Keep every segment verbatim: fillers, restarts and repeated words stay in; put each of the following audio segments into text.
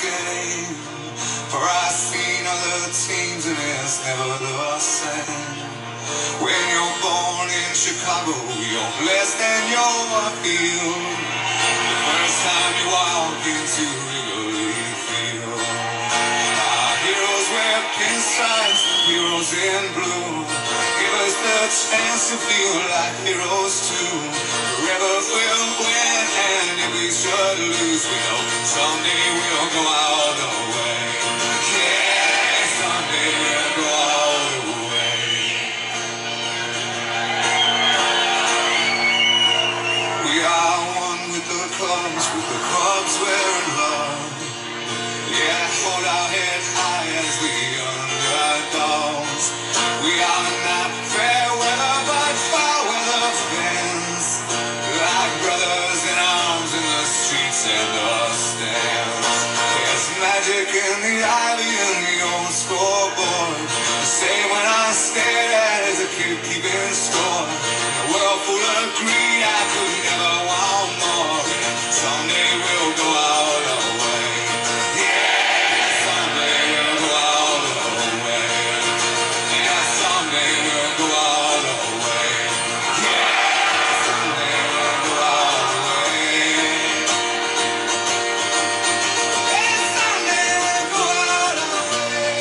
game. For I've seen other teams and it's never the same. When you're born in Chicago, you're blessed and you're feel. The first time you walk into Wrigley Field. Our heroes wear pinstripes, heroes in blue. Give us the chance to feel like heroes too. Forever we'll win, and if we should lose, we know someday we'll go all the way. Yeah, someday we'll go all the way. We are one with the Cubs, with the Cubs we're in love. Yeah, hold our head high as the underdogs. We are not fair weather, but foul weather fans. Like brothers in arms in the streets and the stands. There's magic in the ivy and the old scoreboard. The same when I stared at as a kid keeping score. In a world full of greed, I could never want more. Someday we'll go all the way. Yeah, someday we'll go all the way. Yeah, someday we'll go all the way. Yeah, someday we'll go all the way. Yeah, someday we'll go all the way.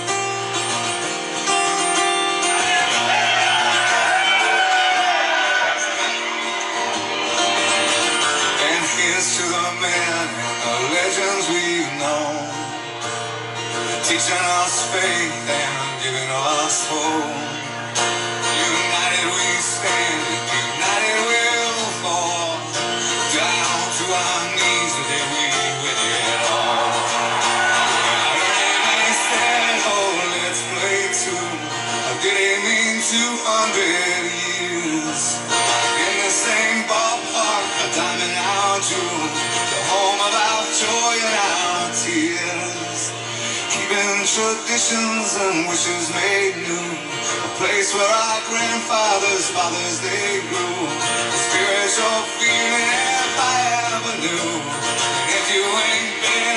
And here's to the men and the legends we've known, teaching us faith and giving us hope. United we stand, united we'll fall. Down to our knees the day we win it all. They said, oh, let's play two. How did it mean two hundred years? In the same ballpark, a diamond our jewel, the home of our joy and our tears. Keeping traditions and wishes made new, a place where our grandfathers, fathers, they grew. A spiritual feeling if I ever knew. And if you ain't been